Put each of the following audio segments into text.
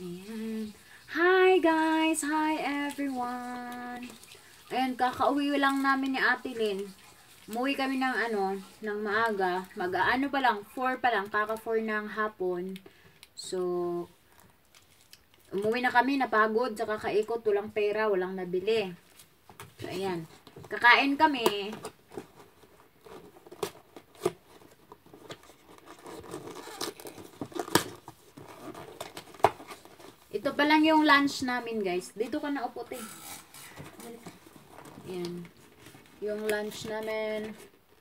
Ayan. Hi guys! Hi everyone! Ayan, kakauwi lang namin ni Ate Lynn. Umuwi kami ng ng maaga. Mag-ano pa lang, 4 pa lang, kaka 4 ng hapon. So, umuwi na kami, napagod, sa kakaikot, walang pera, walang nabili. So, ayan. Kakain kami. Ito pa lang yung lunch namin, guys. Dito ka na upo, te. Ayan. Yung lunch namin.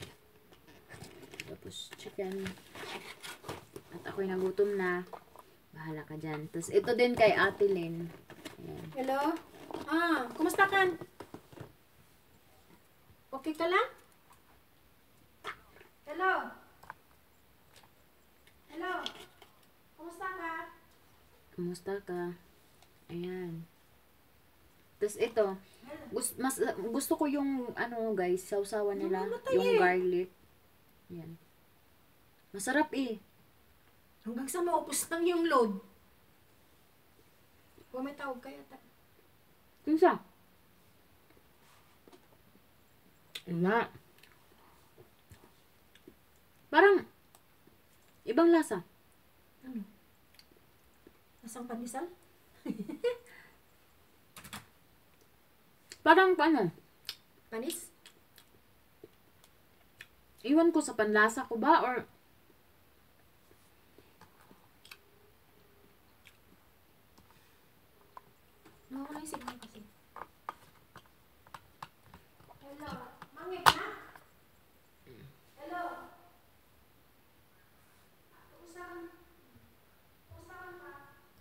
Tapos chicken. At ako'y nagutom na. Bahala ka dyan. Tapos ito din kay Ate Lynn. Ayan. Hello? Kumusta ka? Okay ka lang? Hello? Hello? Kumusta ka? Kumusta ka? Ayan. Tapos ito. Gusto ko yung guys, sausawan nila. Yung garlic. Ayan. Masarap eh. Hanggang sa maupos ng yung load. Kung may tawag kaya Kinsa? Wala. Parang ibang lasa. Ano? Nasang pandesal? Parang ano? Panis? Iwan ko sa panlasa ko ba or Nawala yung signal kasi. Hello? Mangit na? Hello? Kumusta ka? Kumusta ka pa?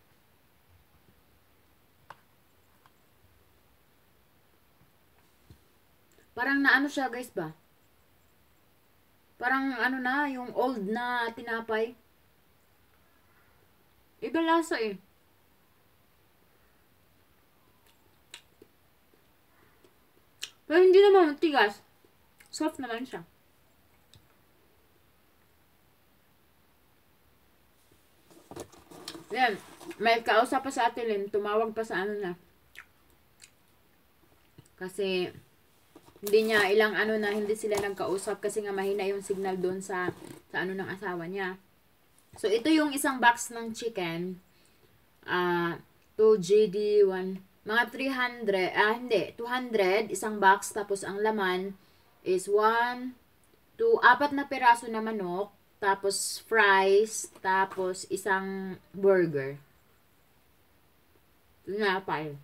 parang naano siya guys ba? Parang na, yung old na tinapay. Iba lasa eh. Pero hindi naman matigas. Soft naman siya. Yan. May kausap pa sa Ate Lynn. Tumawag pa sa na. Kasi hindi niya ilang na hindi sila nagkausap kasi nga mahina yung signal doon sa ng asawa niya. So ito yung isang box ng chicken. 2 GD 1 mga 300 200 isang box, tapos ang laman is 1 2 4 na piraso na manok, tapos fries, tapos isang burger. Ito na pa eh.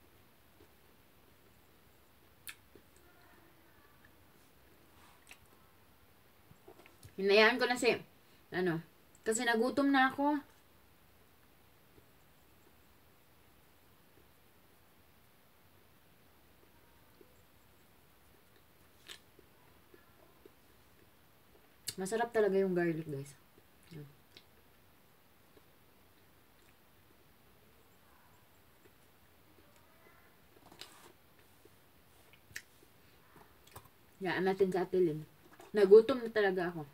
Hinayaan ko na kasi nagutom na ako. Masarap talaga yung garlic, guys. Yaan natin sa Ate Lynn. Nagutom na talaga ako.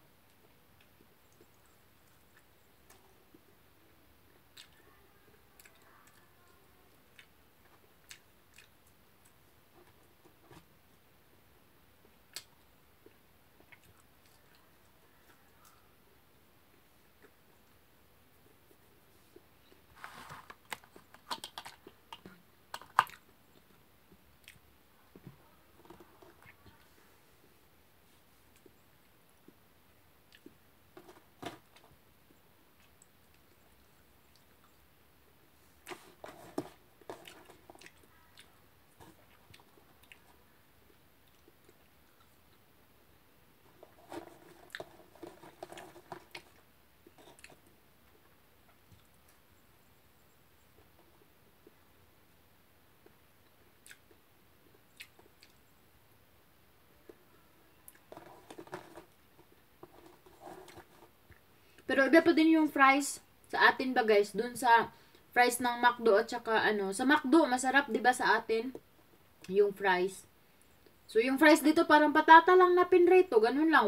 Pero iba pa din yung fries sa atin ba guys, dun sa fries ng McDo at saka sa McDo masarap 'di ba sa atin yung fries. So yung fries dito parang patata lang na pinrito, ganun lang,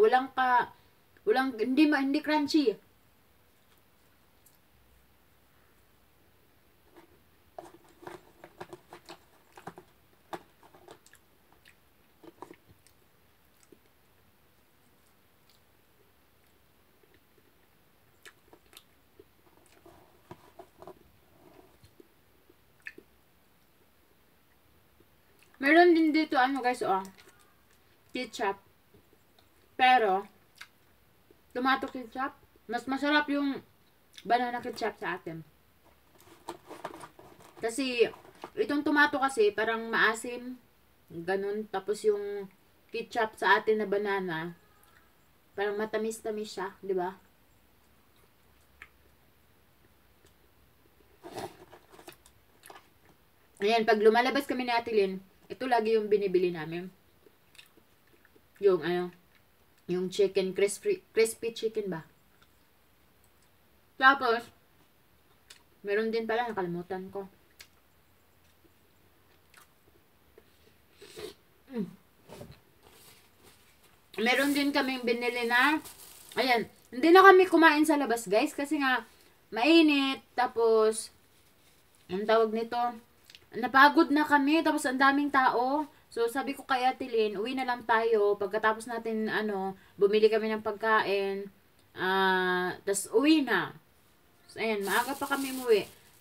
hindi crunchy. namin dito, ano guys, ketchup. Pero, tomato ketchup, mas masarap yung banana ketchup sa atin. Kasi, itong tomato kasi, parang maasim. Ganun. Tapos yung ketchup sa atin na banana, parang matamis-tamis siya, di ba? Ayan, pag lumalabas kami ni Ate Lynn, ito lagi yung binibili namin. Yung yung chicken, crispy chicken ba? Tapos, meron din pala, nakalimutan ko. Meron din kaming binili na, ayan, hindi na kami kumain sa labas guys, kasi nga, mainit, tapos, ang tawag nito, napagod na kami, tapos ang daming tao. So, sabi ko kay Ate Lynn, uwi na lang tayo. Pagkatapos natin, bumili kami ng pagkain. Tas uwi na. So, ayan, maaga pa kami umuwi.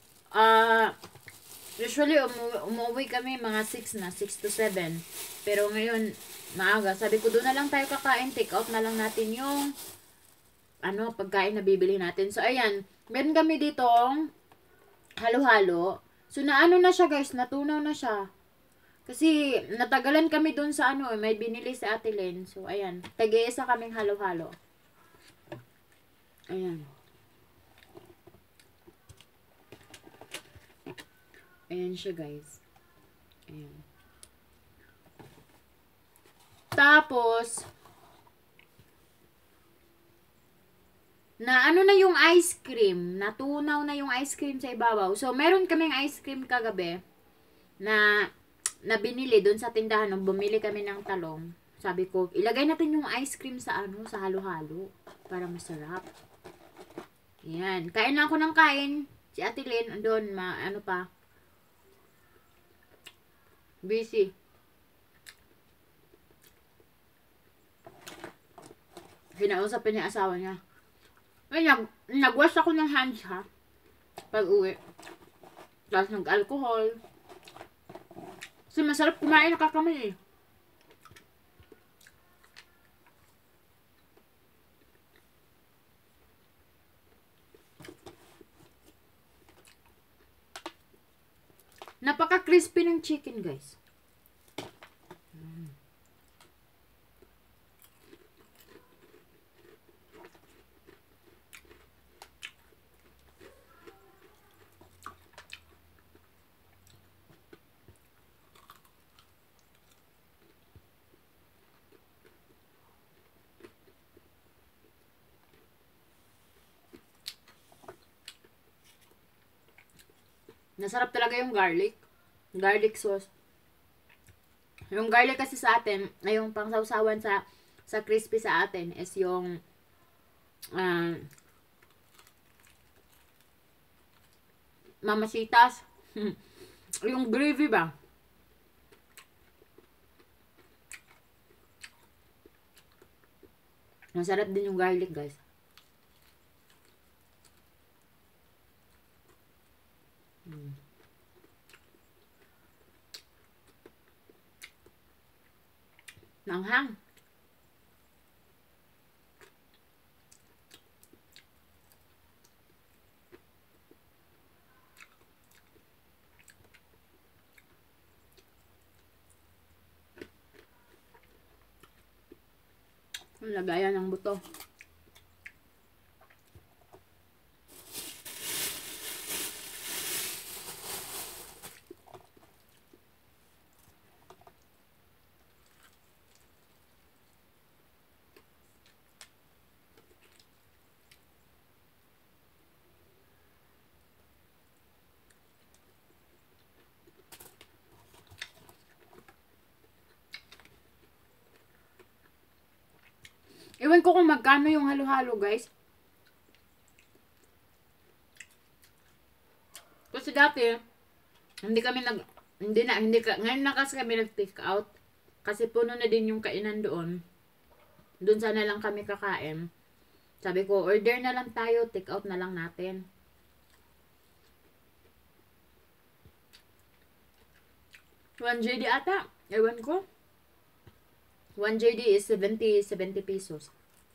Usually, umuwi kami mga 6 na, 6 to 7. Pero ngayon, maaga. Sabi ko, doon na lang tayo kakain. Take out na lang natin yung, pagkain na bibili natin. So, ayan, meron kami ditong halo-halo. So, naano na siya guys, natunaw na siya. Kasi, natagalan kami dun sa may binili si Ate Lynn. So, ayan, tag-iisa kaming halo-halo. Ayan. Ayan siya guys. Ayan. Tapos, na na yung ice cream. Natunaw na yung ice cream sa ibabaw. So, meron kaming ice cream kagabi na binili doon sa tindahan nung bumili kami ng talong. Sabi ko, ilagay natin yung ice cream sa sa halo-halo para masarap. Yan. Kain na ako ng kain. Si Ate Lynn, andun, pa. Busy. Kinausapin niya asawa niya. Ay, nagwash ako ng hands ha. Pag uwi. Tapos nag-alcohol. Kasi masarap kumain nakakamay eh. Napaka-crispy ng chicken guys. Nasarap talaga yung garlic. Garlic sauce. Yung garlic kasi sa atin, ay yung pangsawsawan sa crispy sa atin is yung mamasitas. Yung gravy ba? Masarap din yung garlic guys. Nanghang. Ang lagayan ng buto. Ewan ko kung magkano yung halo-halo, guys. Kasi dati, ngayon na kasi kami nag-take out. Kasi puno na din yung kainan doon. Doon sana lang kami kakain. Sabi ko, order na lang tayo, take out na lang natin. JD ata. Ewan ko. 1 JD is 70 pesos.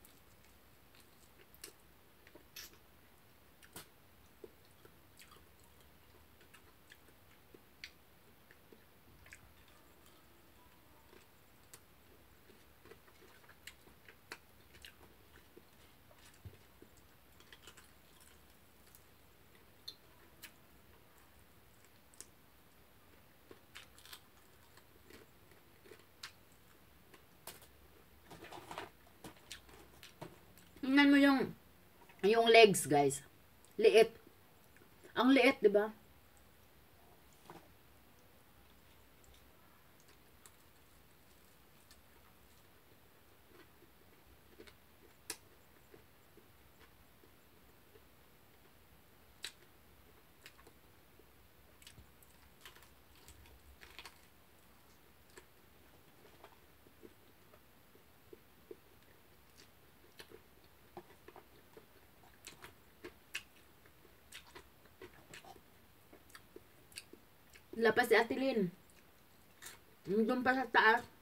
Tingnan mo yung legs, guys. Liit. Ang liit, 'di ba? Lapas si Ate Lynn. Doon pa sa taas.